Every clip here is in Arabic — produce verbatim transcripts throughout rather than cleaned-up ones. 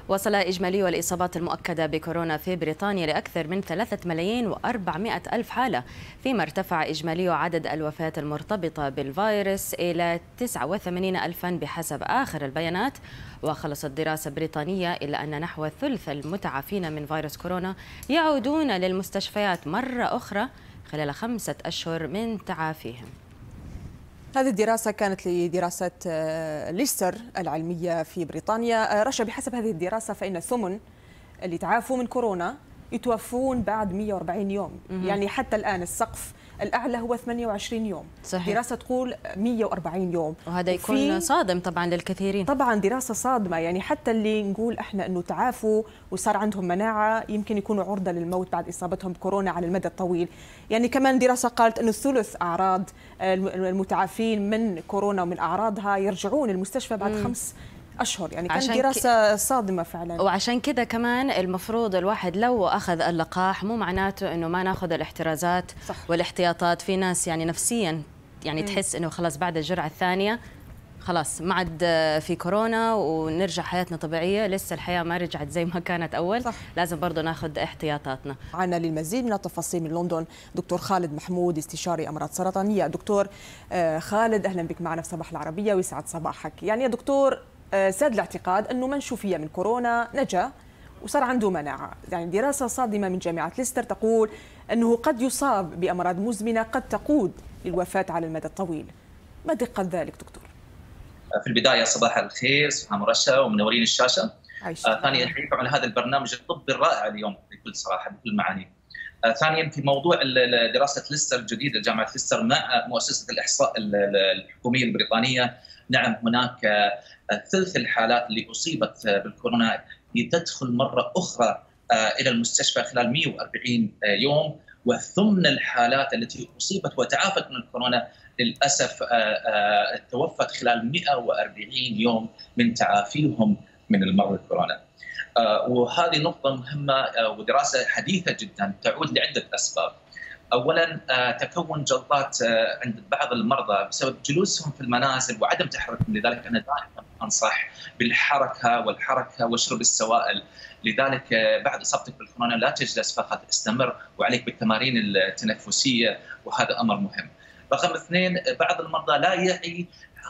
وصل إجمالي الإصابات المؤكدة بكورونا في بريطانيا لأكثر من ثلاثة ملايين وأربعمائة ألف حالة، فيما ارتفع إجمالي عدد الوفاات المرتبطة بالفيروس إلى تسعة وثمانين ألفا بحسب آخر البيانات. وخلصت دراسة بريطانية إلا أن نحو ثلث المتعافين من فيروس كورونا يعودون للمستشفيات مرة أخرى خلال خمسة أشهر من تعافيهم. هذه الدراسة كانت لدراسة ليستر العلمية في بريطانيا. رشا، بحسب هذه الدراسة فإن الثمن اللي تعافوا من كورونا يتوفون بعد مئة وأربعين يوم. مم. يعني حتى الآن السقف الأعلى هو ثمانية وعشرين يوم. صحيح. دراسة تقول مئة وأربعين يوم، وهذا يكون صادم طبعا للكثيرين. طبعا دراسة صادمة، يعني حتى اللي نقول احنا أنه تعافوا وصار عندهم مناعة يمكن يكونوا عرضة للموت بعد إصابتهم بكورونا على المدى الطويل. يعني كمان دراسة قالت أنه ثلث أعراض المتعافين من كورونا ومن أعراضها يرجعون المستشفى بعد مم. خمس أشهر. يعني كانت دراسة ك... صادمة فعلا. وعشان كذا كمان المفروض الواحد لو أخذ اللقاح مو معناته أنه ما ناخذ الاحترازات. صح. والاحتياطات. في ناس يعني نفسيا يعني م. تحس أنه خلاص بعد الجرعة الثانية خلاص ما عاد في كورونا ونرجع حياتنا طبيعية. لسه الحياة ما رجعت زي ما كانت أول. صح. لازم برضو ناخذ احتياطاتنا. معنا للمزيد من التفاصيل من لندن دكتور خالد محمود، استشاري أمراض سرطانية. دكتور خالد، أهلا بك معنا في صباح العربية ويسعد صباحك. يعني يا دكتور، ساد الاعتقاد أنه من شفي من كورونا نجا وصار عنده مناعة. يعني دراسة صادمة من جامعة ليستر تقول أنه قد يصاب بأمراض مزمنة قد تقود للوفاة على المدى الطويل. ما دقة ذلك دكتور؟ في البداية صباح الخير، سهام رشا ومنورين الشاشة. آه ثانيا أحييكم على هذا البرنامج الطبي الرائع اليوم بكل صراحة بكل معاني. آه ثانيا في موضوع دراسة ليستر الجديدة جامعة ليستر مع مؤسسة الإحصاء الحكومية البريطانية، نعم هناك ثلث الحالات اللي أصيبت بالكورونا تدخل مرة أخرى إلى المستشفى خلال مئة وأربعين يوم، وثمن الحالات التي أصيبت وتعافت من الكورونا للأسف توفت خلال مئة وأربعين يوم من تعافيهم من المرض الكورونا. وهذه نقطة مهمة ودراسة حديثة جدا تعود لعدة أسباب. اولا تكون جلطات عند بعض المرضى بسبب جلوسهم في المنازل وعدم تحركهم، لذلك انا دائما انصح بالحركه والحركه وشرب السوائل. لذلك بعد اصابتك بالكورونا لا تجلس فقط، استمر وعليك بالتمارين التنفسيه وهذا امر مهم. رقم اثنين، بعض المرضى لا يعي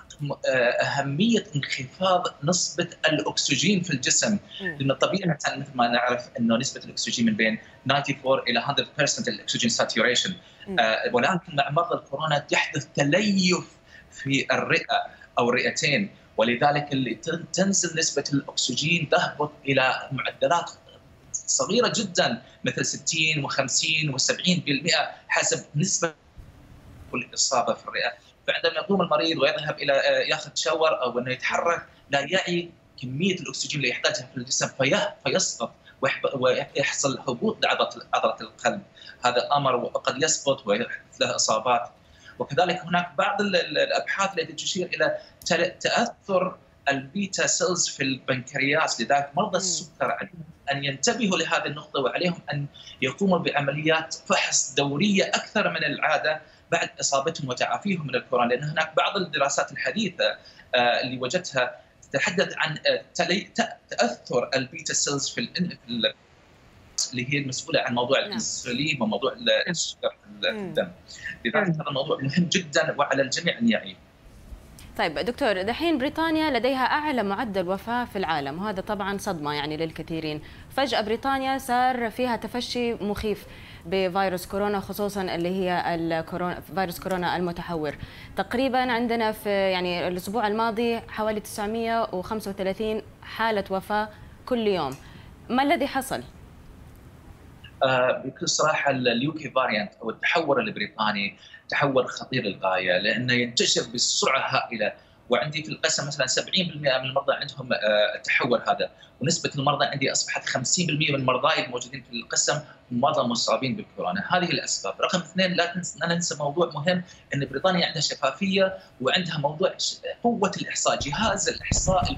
أهمية انخفاض نسبة الأكسجين في الجسم، لأن طبيعة مثل ما نعرف أنه نسبة الأكسجين من بين أربعة وتسعين إلى مئة بالمئة الأكسجين ساتوريشن، ولكن مع مرض الكورونا يحدث تليف في الرئة أو الرئتين، ولذلك اللي تنزل نسبة الأكسجين تهبط إلى معدلات صغيرة جدا مثل ستين وخمسين وسبعين بالمئة حسب نسبة الإصابة في الرئة. فعندما يقوم المريض ويذهب الى ياخذ شاور او انه يتحرك لا يعي كميه الاكسجين اللي يحتاجها في الجسم فيسقط ويحصل هبوط لعضله عضله القلب. هذا امر وقد يسقط ويحدث له اصابات. وكذلك هناك بعض الابحاث التي تشير الى تاثر البيتا سيلز في البنكرياس، لذلك مرضى السكر عليهم ان ينتبهوا لهذه النقطه وعليهم ان يقوموا بعمليات فحص دوريه اكثر من العاده بعد اصابتهم وتعافيهم من الكورونا، لان هناك بعض الدراسات الحديثه اللي وجدتها تتحدث عن تاثر البيتا سيلز في اللي هي المسؤوله عن موضوع الانسولين وموضوع السكر في الدم. لذلك هذا الموضوع مهم جدا وعلى الجميع ان يعيه. طيب دكتور، دحين بريطانيا لديها أعلى معدل وفاة في العالم، وهذا طبعا صدمة يعني للكثيرين. فجأة بريطانيا صار فيها تفشي مخيف بفيروس كورونا، خصوصا اللي هي الكورونا فيروس كورونا المتحور. تقريبا عندنا في يعني الأسبوع الماضي حوالي تسعمئة وخمسة وثلاثين حالة وفاة كل يوم. ما الذي حصل؟ آه بكل صراحة اليوكي فاريانت أو التحور البريطاني تحور خطير للغاية، لأنه ينتشر بسرعة هائلة، وعندي في القسم مثلا سبعين بالمئة من المرضى عندهم التحور هذا، ونسبة المرضى عندي أصبحت خمسين بالمئة من مرضاي الموجودين في القسم هم مرضى مصابين بالكورونا. هذه الأسباب. رقم اثنين، لا ننسى موضوع مهم، أن بريطانيا عندها شفافية وعندها موضوع قوة الإحصاء، جهاز الإحصاء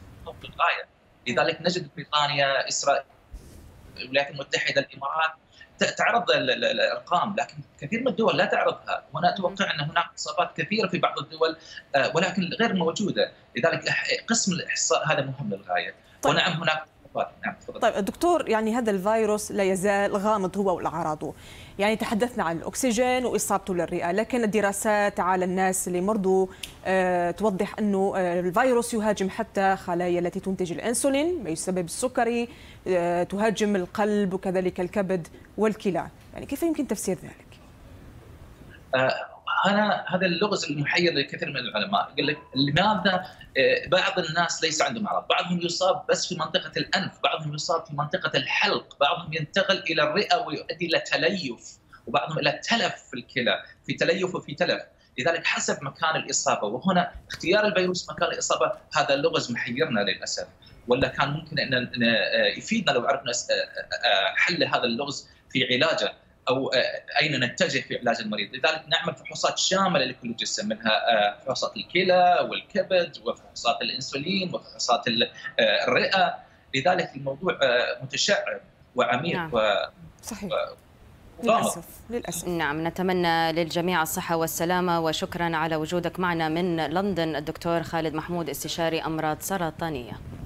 للغاية. لذلك نجد بريطانيا، إسرائيل، الولايات المتحدة، الإمارات تعرض الارقام، لكن كثير من الدول لا تعرضها. هنا اتوقع ان هناك اصابات كثيره في بعض الدول ولكن غير موجوده، لذلك قسم الاحصاء هذا مهم للغايه. طيب. ونعم هناك نعم. طيب الدكتور، يعني هذا الفيروس لا يزال غامض هو والاعراضه، يعني تحدثنا عن الاكسجين واصابته للرئه، لكن الدراسات على الناس اللي مرضوا أه توضح انه الفيروس يهاجم حتى خلايا التي تنتج الانسولين ما يسبب السكري، أه تهاجم القلب وكذلك الكبد والكلى، يعني كيف يمكن تفسير ذلك؟ أه أنا هذا اللغز المحير لكثير من العلماء، يقول لك لماذا بعض الناس ليس عندهم أعراض، بعضهم يصاب بس في منطقة الأنف، بعضهم يصاب في منطقة الحلق، بعضهم ينتقل إلى الرئة ويؤدي إلى تليف، وبعضهم إلى تلف في الكلى، في تليف وفي تلف، لذلك حسب مكان الإصابة، وهنا اختيار الفيروس مكان الإصابة هذا اللغز محيرنا للأسف، ولا كان ممكن أن يفيدنا لو عرفنا حل هذا اللغز في علاجه أو أين نتجه في علاج المريض. لذلك نعمل فحوصات شاملة لكل جسم، منها فحوصات الكلى والكبد وفحوصات الأنسولين وفحوصات الرئة، لذلك الموضوع متشعب وعميق. نعم. و... صحيح. و... للأسف للأسف. نعم، نتمنى للجميع الصحة والسلامة، وشكرا على وجودك معنا من لندن الدكتور خالد محمود، استشاري أمراض سرطانية.